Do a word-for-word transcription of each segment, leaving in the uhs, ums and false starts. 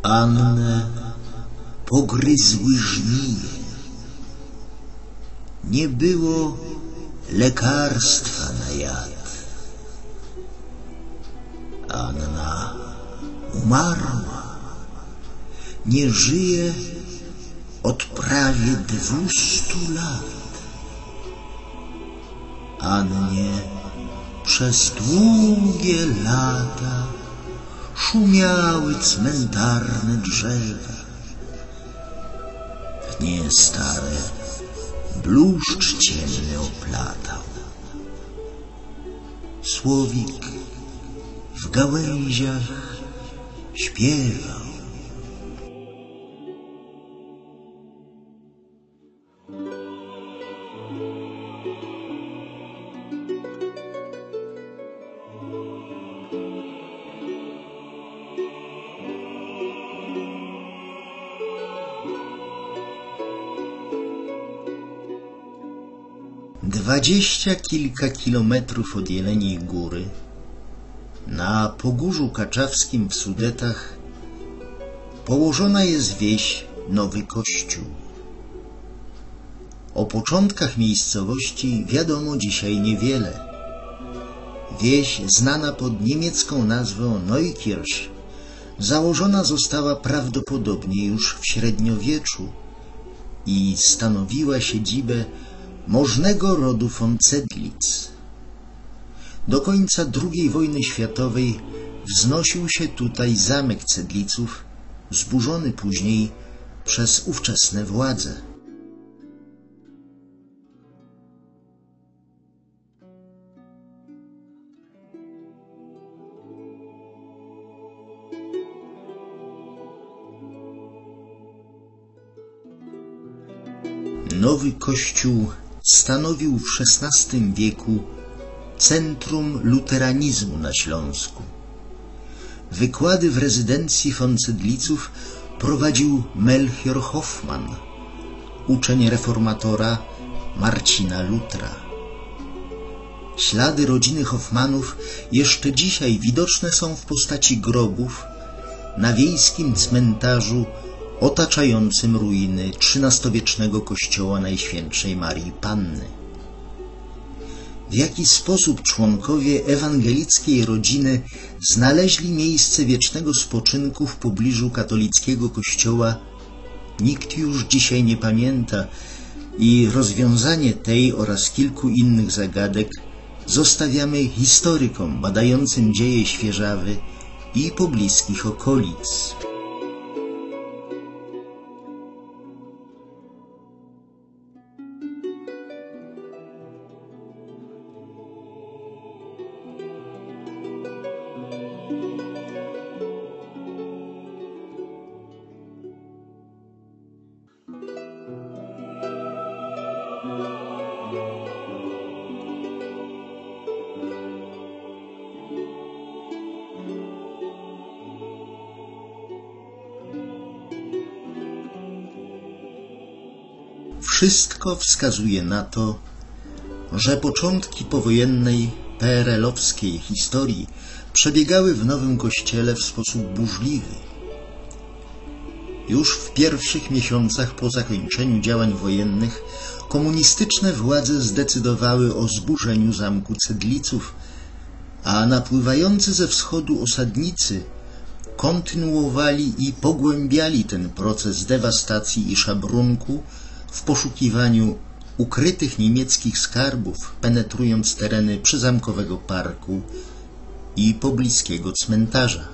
Annę pogryzły żmije. Nie było lekarstwa na jad. Anna umarła. Nie żyje od prawie dwustu lat. Annie przez długie lata szumiały cmentarne drzewa. W nie stare bluszcz ciemny oplatał. Słowik w gałęziach śpiewał. Dwadzieścia kilka kilometrów od Jeleniej Góry, na Pogórzu Kaczawskim w Sudetach, położona jest wieś Nowy Kościół. O początkach miejscowości wiadomo dzisiaj niewiele. Wieś znana pod niemiecką nazwą Neukirch założona została prawdopodobnie już w średniowieczu i stanowiła siedzibę możnego rodu von Zedlitz. Do końca drugiej wojny światowej wznosił się tutaj zamek Zedliców, zburzony później przez ówczesne władze. Nowy Kościół stanowił w szesnastym wieku centrum luteranizmu na Śląsku. Wykłady w rezydencji von Zedliców prowadził Melchior Hoffmann, uczeń reformatora Marcina Lutra. Ślady rodziny Hoffmannów jeszcze dzisiaj widoczne są w postaci grobów na wiejskim cmentarzu otaczającym ruiny trzynastowiecznego kościoła Najświętszej Marii Panny. W jaki sposób członkowie ewangelickiej rodziny znaleźli miejsce wiecznego spoczynku w pobliżu katolickiego kościoła, nikt już dzisiaj nie pamięta i rozwiązanie tej oraz kilku innych zagadek zostawiamy historykom badającym dzieje Świerzawy i pobliskich okolic. Wszystko wskazuje na to, że początki powojennej P R L-owskiej historii przebiegały w Nowym Kościele w sposób burzliwy. Już w pierwszych miesiącach po zakończeniu działań wojennych komunistyczne władze zdecydowały o zburzeniu zamku Zedliców, a napływający ze wschodu osadnicy kontynuowali i pogłębiali ten proces dewastacji i szabrunku w poszukiwaniu ukrytych niemieckich skarbów, penetrując tereny przyzamkowego parku i pobliskiego cmentarza.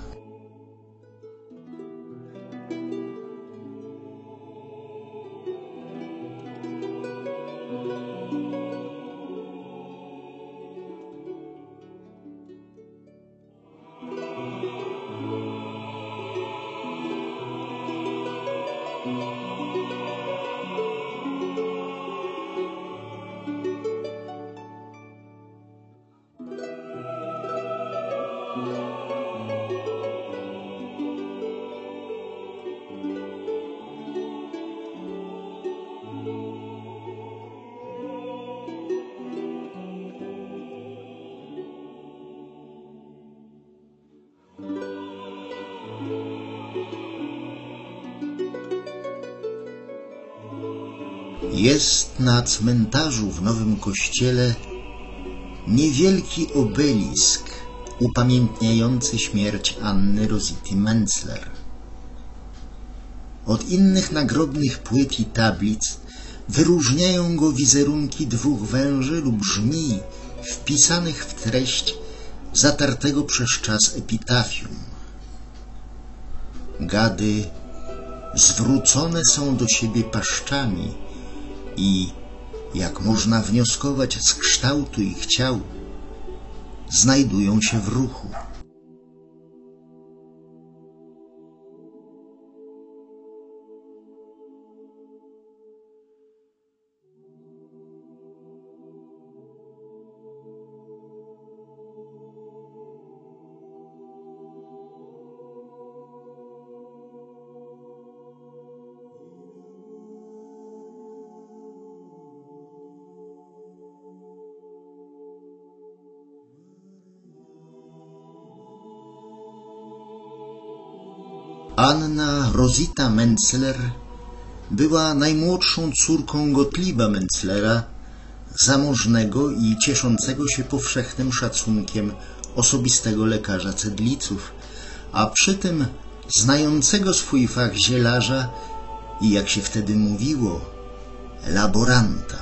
Jest na cmentarzu w Nowym Kościele niewielki obelisk upamiętniający śmierć Anny Rosity Mentzler. Od innych nagrobnych płyt i tablic wyróżniają go wizerunki dwóch węży lub żmij wpisanych w treść zatartego przez czas epitafium. Gady zwrócone są do siebie paszczami i, jak można wnioskować z kształtu ich ciał, znajdują się w ruchu. Anna Rosita Mentzler była najmłodszą córką Gottlieba Mentzlera, zamożnego i cieszącego się powszechnym szacunkiem osobistego lekarza Cedliców, a przy tym znającego swój fach zielarza i, jak się wtedy mówiło, laboranta.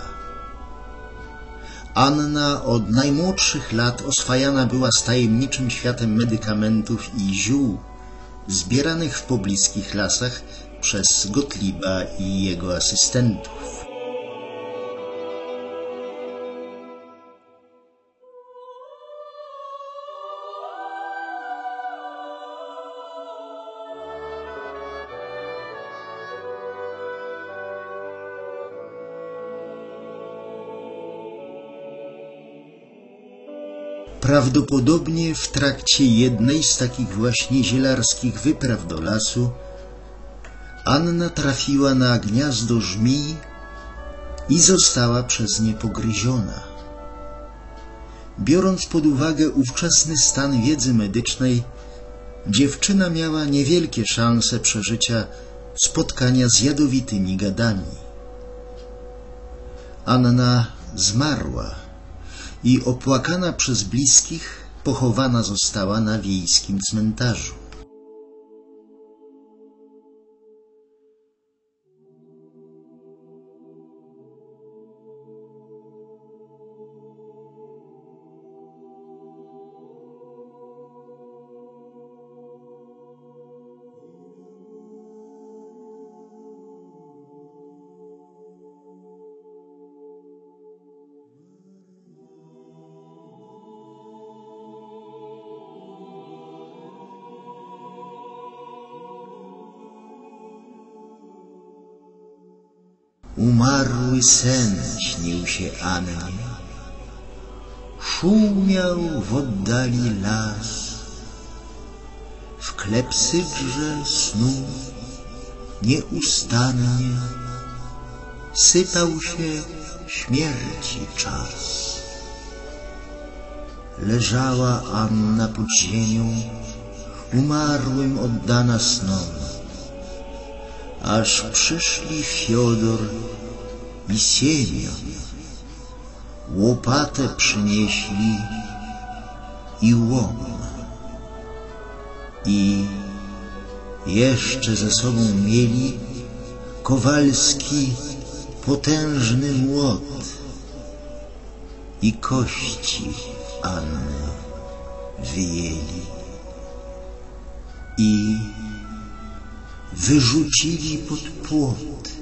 Anna od najmłodszych lat oswajana była z tajemniczym światem medykamentów i ziół zbieranych w pobliskich lasach przez Gottlieba i jego asystentów. Prawdopodobnie w trakcie jednej z takich właśnie zielarskich wypraw do lasu Anna trafiła na gniazdo żmij i została przez nie pogryziona. Biorąc pod uwagę ówczesny stan wiedzy medycznej, dziewczyna miała niewielkie szanse przeżycia spotkania z jadowitymi gadami. Anna zmarła i opłakana przez bliskich pochowana została na wiejskim cmentarzu. Umarły sen śnił się Annie. Szumiał w oddali las. W klepsydrze snu nieustannie sypał się śmierci czas. Leżała Anna pod ziemią, umarłym oddana snom, aż przyszli Fiodor i Siemion. Łopatę przynieśli i łom. I jeszcze ze sobą mieli kowalski potężny młot i kości Anny wyjęli i wyrzucili pod płot.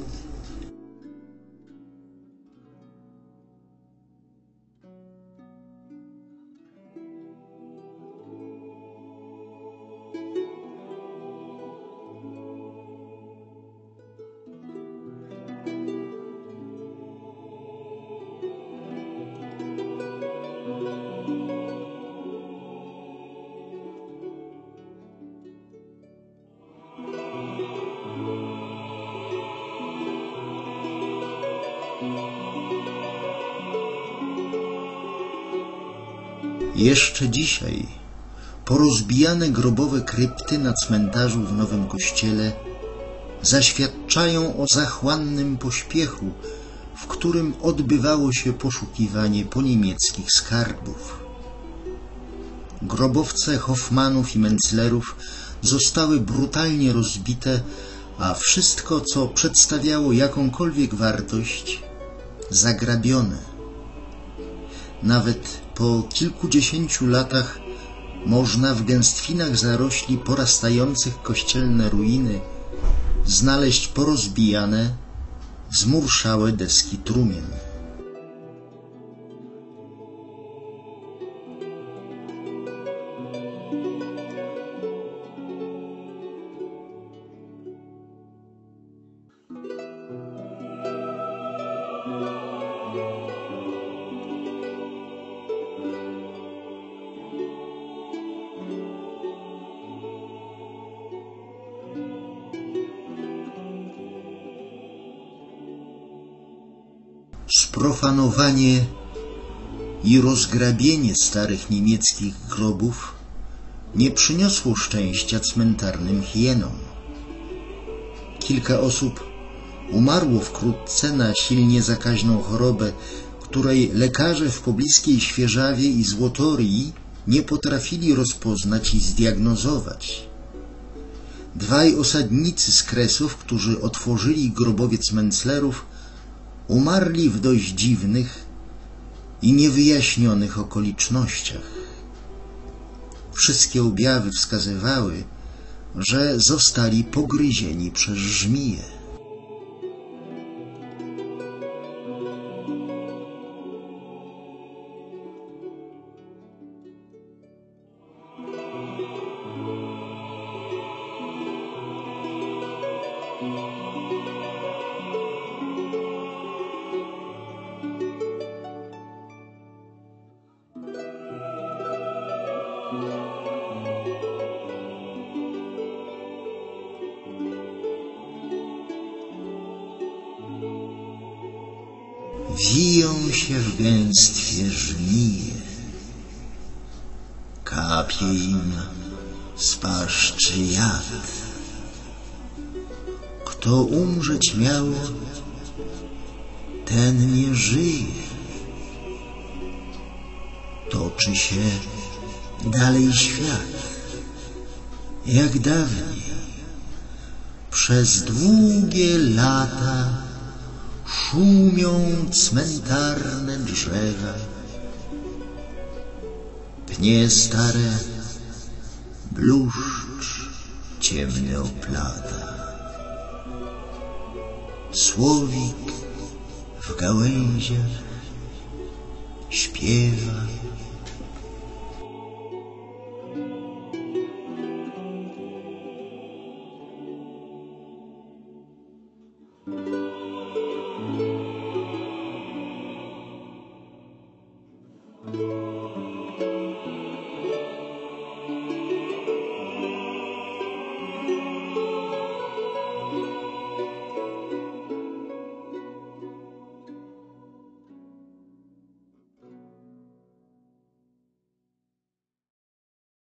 Jeszcze dzisiaj porozbijane grobowe krypty na cmentarzu w Nowym Kościele zaświadczają o zachłannym pośpiechu, w którym odbywało się poszukiwanie po niemieckich skarbów. Grobowce Hoffmanów i Menclerów zostały brutalnie rozbite, a wszystko, co przedstawiało jakąkolwiek wartość, zagrabione. Nawet po kilkudziesięciu latach można w gęstwinach zarośli porastających kościelne ruiny znaleźć porozbijane, zmurszałe deski trumien. Sprofanowanie i rozgrabienie starych niemieckich grobów nie przyniosło szczęścia cmentarnym hienom. Kilka osób umarło wkrótce na silnie zakaźną chorobę, której lekarze w pobliskiej Świeżawie i Złotorii nie potrafili rozpoznać i zdiagnozować. Dwaj osadnicy z Kresów, którzy otworzyli grobowiec Menclerów, umarli w dość dziwnych i niewyjaśnionych okolicznościach. Wszystkie objawy wskazywały, że zostali pogryzieni przez żmije. Wiją się w gęstwie żmije, kapie im z paszczy jad. Kto umrzeć miał, ten nie żyje. Toczy się dalej świat, jak dawniej, przez długie lata szumią cmentarne drzewa, pnie stare bluszcz ciemny oplata. Słowik w gałęziach śpiewa. Thank you.